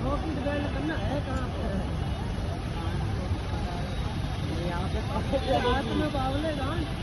pocket belt करना है कहाँ पे यहाँ पे हाथ में बावले गांठ